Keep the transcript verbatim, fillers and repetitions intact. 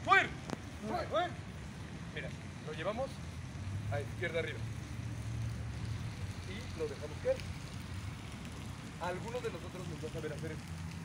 ¡Fuer! ¡Fuer! ¡Fuer! Mira, lo llevamos a izquierda arriba. Y lo dejamos caer. Alguno de nosotros nos va a saber hacer esto.